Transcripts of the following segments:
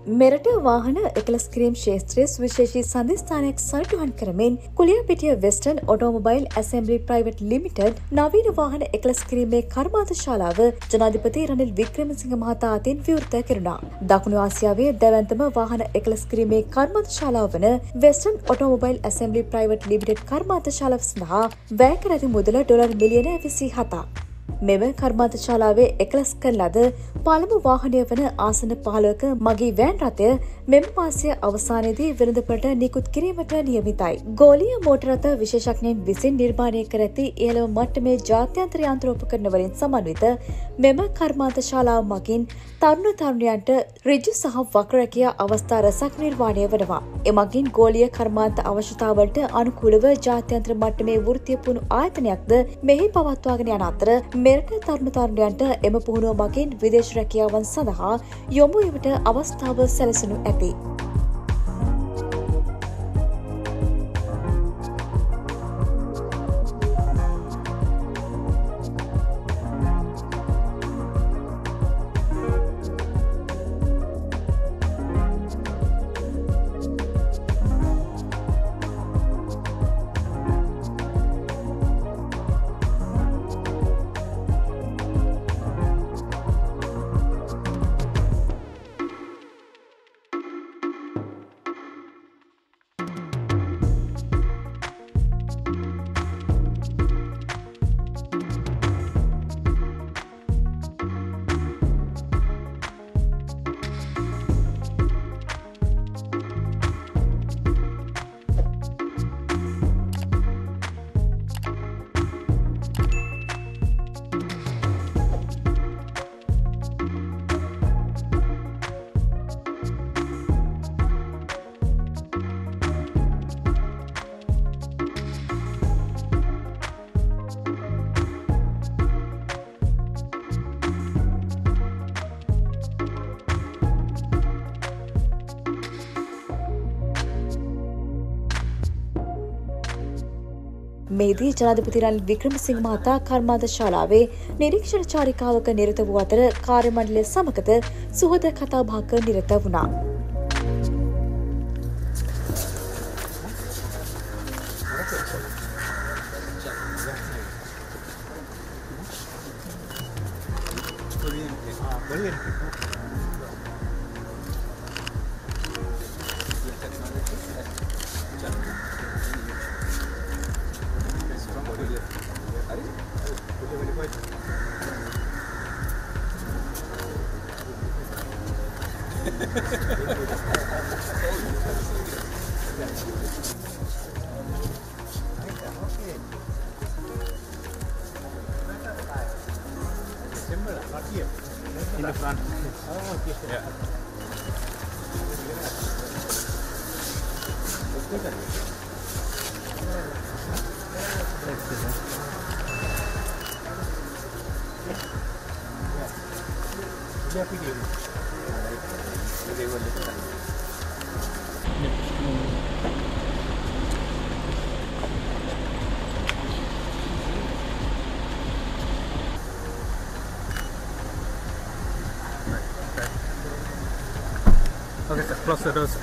මෙරට වාහන එකලස් කිරීම් ක්ෂේත්‍රයේ සුවිශේෂී සන්ධස්ථානයක් සටහන් කරමින් Kuliyapitiya Western Automobile Assembly Private Limited නවීන වාහන එකලස් කිරීමේ කර්මාන්ත ශාලාව ජනාධිපති රනිල් වික්‍රමසිංහ මහතා අතින් විවෘත කෙරුණා. දකුණු ආසියාවේ දැවැන්තම වාහන එකලස් කිරීමේ කර්මාන්ත ශාලාව වන Western Automobile Assembly Private Limited කර්මාන්ත ශාලාව සඳහා වැය කර ඇති මුදල ඩොලර් මිලියන 27ක්. මෙම කර්මාන්ත ශාලාවේ එකලස් කරන ලද පළමු වාහනය වන ආසන 15ක මගී වෑන් රථය මෙම මාසයේ අවසානයේදී වෙළඳපොළට නිකුත් කිරීමට නියමිතයි. ගෝලීය මෝටර රථ විශේෂඥයින් විසින් නිර්මාණය කර ඇති ඉහළම මට්ටමේ ජාත්‍යන්තර යන්ත්‍රෝපකරණ වලින් සමන්විත මෙම කර්මාන්ත ශාලාව මගින් තරුණ තරුණියන්ට ඍජු සහ වක්‍රරැකියා අවස්ථා රැසක් නිර්මාණය වනවා. එමගින් ගෝලීය කර්මාන්ත අවශ්‍යතාවලට අනුකූලව ජාත්‍යන්තර මට්ටමේ වෘත්තීය පුහුණු ආයතනයක්ද මෙහි පවත්වාගෙන යන අතර මෙරට තරුණ තරුණියන්ට එම පුහුණුව මගින් විදේශ රැකියාවන් සඳහා යොමු වීමට අවස්ථාව සැලසෙනු ඇති. මේදී ජනාධිපති රනිල් වික්‍රමසිංහ මහතා කර්මාන්ත ශාලාවේ නිරීක්ෂණ චාරිකාවක නිරත වූ අතර කාර්ය මණ්ඩලය සමගද සුහද කතාබහක නිරත වුණා. In the front. Oh, okay. Yeah. Okay, sir. Close the doors.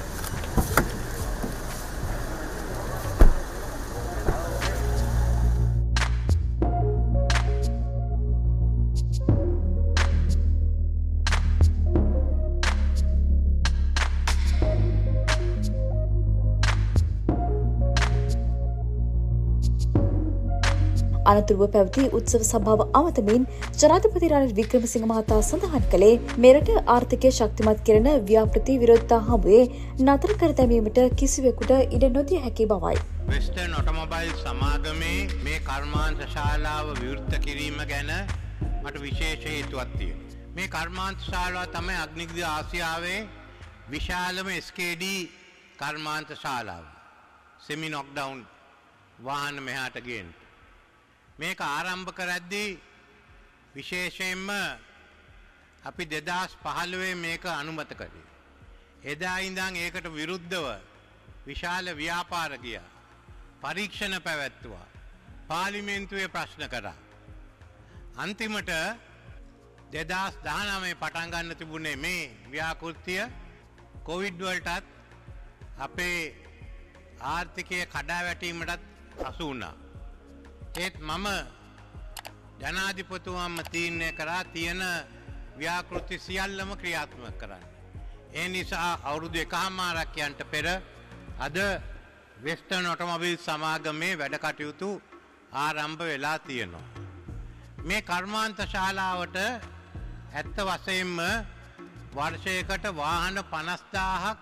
අනතුරුව පැවති උත්සව සභාව අමතමින් ජනාධිපති රනිල් වික්‍රමසිංහ මහතා සඳහන් කළේ මෙරට ආර්ථිකය ශක්තිමත් කරන ව්‍යාපෘති විරෝධතා හමුවේ නතර කර දැමීමට කිසිවෙකුට ඉඩ නොදිය හැකි බවයි. වෙස්ටර්න් ඔටෝමොබයිල් සමාගමේ මේ කර්මාන්ත ශාලාව විවෘත කිරීම ගැන මට විශේෂ හේතුවක් තියෙනවා. මේ කර්මාන්ත ශාලාව තමයි අග්නිවිදුලි ආසියාවේ විශාලම SKD කර්මාන්ත ශාලාව. සෙමි නොක්ඩවුන් වාහන මෙහාට ගේන්න. මේක ආරම්භ කරද්දී විශේෂයෙන්ම අපි 2015 මේක අනුමත කළේ. එදා ඉඳන් ඒකට විරුද්ධව විශාල ව්‍යාපාර ගියා. පරීක්ෂණ පැවැත්තුවා. පාර්ලිමේන්තුවේ ප්‍රශ්න කරා. අන්තිමට 2019 පටන් ගන්න තිබුණේ මේ ව්‍යාකෘතිය කොවිඩ් වලටත් අපේ ආර්ථිකය කඩා වැටීමටත් අසු වුණා. ඒත් මම ජනාධිපතිතුමාම තීරණය කරා තියෙන ව්‍යාපෘති සියල්ලම ක්‍රියාත්මක කරන්න. ඒ නිසා අවුරුදු 1කමාරක් යන්ට පෙර අද වෙස්ටර්න් ඔටෝමොබයිල් සමාගමේ වැඩ කටයුතු ආරම්භ වෙලා තියෙනවා. මේ කර්මාන්ත ශාලාවට ඇත්ත වශයෙන්ම වර්ෂයකට වාහන 50000ක්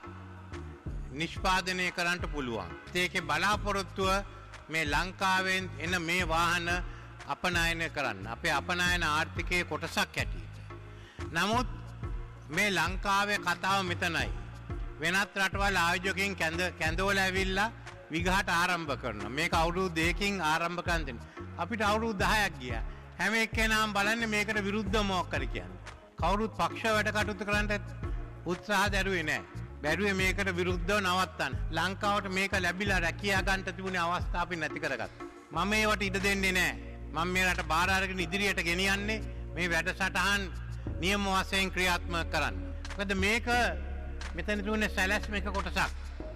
නිෂ්පාදනය කරන්නට පුළුවන්. ඒකේ බලාපොරොත්තුව මේ ලංකාවෙන් එන මේ වාහන අපනයනය කරන්න. අපේ අපනයන ආර්ථිකයේ කොටසක් හැටියට. නමුත් මේ ලංකාවේ කතාව මෙතනයි. වෙනත් රටවල් ආයෝජකයන් කැඳවල ඇවිල්ලා විගහට ආරම්භ කරනවා. මේක අවුරුදු 2කින් ආරම්භ කරන් දෙන්න. අපිට අවුරුදු 10ක් ගියා. හැම එක්කෙනාම බලන්නේ මේකට විරුද්ධව මොකක් කර කියන්නේ. කවුරුත් පක්ෂ වැඩ කටයුතු කරන්න උත්සාහ දරුවේ නැහැ. බැරුවේ මේකට විරුද්ධව නවත්තන්න. ලංකාවට මේක ලැබිලා රැකියා ගන්න තිබුණේ අවස්ථා අපි නැති කරගත්තා. මම මේවට ඉඩ දෙන්නේ නැහැ. මම මේ රට බාර අරගෙන ඉදිරියට ගෙනියන්නේ මේ වැඩසටහන් නියම වශයෙන් ක්‍රියාත්මක කරන්න. මොකද මේක මෙතන තුනේ සැලැස්මක කොටසක්.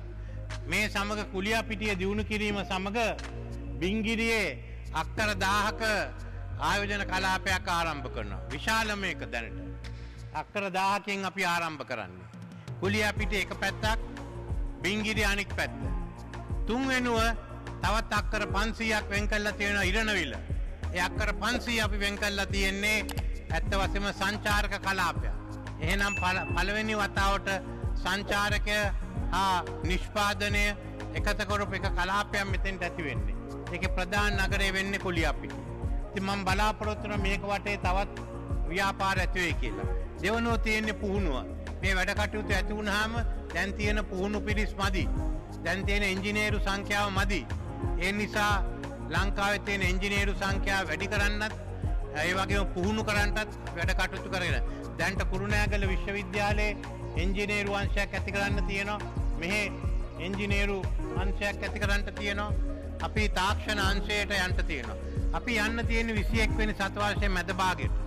මේ සමග කුලියාපිටිය දියුණු කිරීම සමග බිංගිරියේ අක්කර 1000ක ආයෝජන කලාපයක් ආරම්භ කරනවා. විශාල මේක දැනට. අක්කර 1000කින් අපි ආරම්භ කරන්නේ. කුලියාපිටිය එක පැත්තක්, බිංගිරිය අනෙක් පැත්ත. තුන් වෙනුව තවත් අක්කර 500ක් වෙන් කරලා තියෙනවා ඉරණවිල. ඒ අක්කර 500 අපි වෙන් කරලා තියෙන්නේ ඇත්ත වශයෙන්ම සංචාරක කලාපයක්. එහෙනම් පළවෙනි වතාවට සංචාරකය හා නිෂ්පාදනය එකත කරපු එක කලාපයක් මෙතෙන්ට ඇති වෙන්නේ. ඒකේ ප්‍රධාන නගරය වෙන්නේ කුලියාපිටිය. ඉතින් මම බලාපොරොත්තු වෙන මේක වටේ තවත් ව්‍යාපාර ඇති වෙයි කියලා. දෙවනුව තියෙන්නේ පුහුණුව. මේ වැඩ කටයුතු ඇති වුණාම දැන් තියෙන පුහුණු පිරිස් මදි. දැන් තියෙන ඉංජිනේරු සංඛ්‍යාව මදි. ඒ නිසා ලංකාවේ තියෙන ඉංජිනේරු සංඛ්‍යාව වැඩි කරන්නත් ඒ වගේම පුහුණු කරන්නත් වැඩ කටයුතු කරගෙන දැන්ට කුරුණෑගල විශ්වවිද්‍යාලයේ ඉංජිනේරු අංශයක් ඇති කරන්න තියෙනවා. මෙහි ඉංජිනේරු අංශයක් ඇති කරන්න තියෙනවා. අපි තාක්ෂණ අංශයට යන්න තියෙනවා. අපි යන්න තියෙන 21 වෙනි සතවර්ෂයේ මැද භාගයට.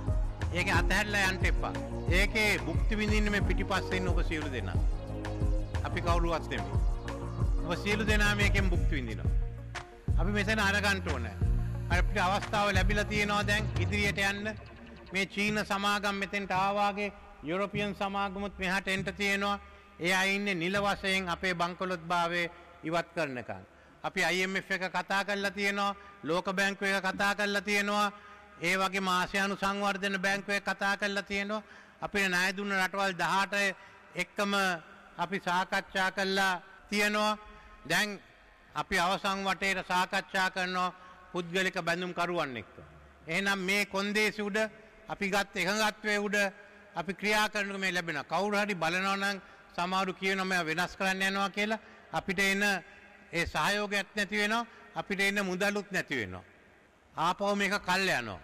ඒක අතහැරලා යන්න එපා. ඒකේ භුක්ති විඳින්න මේ පිටිපස්සේ ඉන්න ඔබ සියලු දෙනා. අපි කවුරුවත් නෙමෙයි. ඔබ සියලු දෙනා මේකෙන් භුක්ති විඳිනවා. අපි මෙතන අරගන්න ඕනේ. අපිට අවස්ථාව ලැබිලා තියෙනවා දැන් ඉදිරියට යන්න. මේ චීන සමාගම් මෙතෙන්ට ආවාගේ යුරෝපියන් සමාගමුත් මෙහාට එන්න තියෙනවා. ඒ අය ඉන්නේ නිල වශයෙන් අපේ බංකොලොත් භාවයේ ඉවත් කරනකන්. අපි IMF එක කතා කරලා තියෙනවා, ලෝක බැංකුව එක කතා කරලා තියෙනවා, ඒ වගේම ආසියානු සංවර්ධන බැංකුව එක කතා කරලා තියෙනවා. අපේ ණය දුන්න රටවල් 18 එක්කම අපි සාකච්ඡා කරලා තියෙනවා. දැන් අපි අවසන් වටේට සාකච්ඡා කරනවා පුද්ගලික බැඳුම් කරුවන් එක්ක. එහෙනම් මේ කොන්දේසි උඩ අපි ගත් එකඟත්වයේ උඩ අපි ක්‍රියා කරනකොට මේ ලැබෙන කවුරු හරි බලනවා නම් සමහරු කියනවා මම වෙනස් කරන්න යනවා කියලා. අපිට එන ඒ සහයෝගයක් නැති වෙනවා. අපිට එන මුදලුත් නැති වෙනවා. ආපහු මේක කල් යනවා.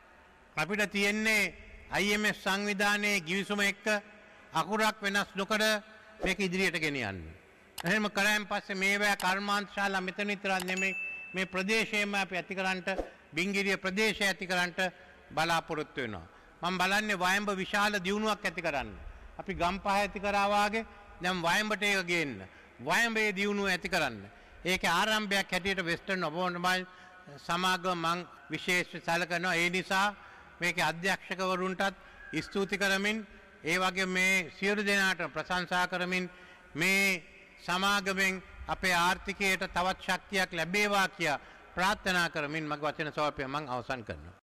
අපිට තියෙන්නේ IMF සංවිධානයේ ගිවිසුම එක්ක අකුරක් වෙනස් නොකර මේක ඉදිරියට ගෙනියන්න. එහෙම කරායින් පස්සේ මේවා කර්මාන්ත ශාලා මෙතන විතරක් නෙමෙයි මේ ප්‍රදේශයේම අපි ඇතිකරන්නට බිංගිරිය ප්‍රදේශය ඇතිකරන්නට බලාපොරොත්තු වෙනවා. මම බලන්නේ වයඹ විශාල දියුණුවක් ඇති කරන්න. අපි ගම්පහ ඇති කරා වාගේ දැන් වයඹට ඒක ගේන්න. වයඹේ දියුණුව ඇති කරන්න. ඒකේ ආරම්භයක් හැටියට වෙස්ටර්න් ඔටෝමොබයිල් සමාගම මං විශේෂ සැලකනවා. ඒ නිසා මේකේ අධ්‍යක්ෂකවරුන්ටත් ස්තුති කරමින් ඒ වගේ මේ සියලු දෙනාට ප්‍රශංසා කරමින් මේ සමාගමෙන් අපේ ආර්ථිකයට තවත් ශක්තියක් ලැබේවා කියා ප්‍රාර්ථනා කරමින් මගේ වචන සමර්පණය මම අවසන් කරනවා.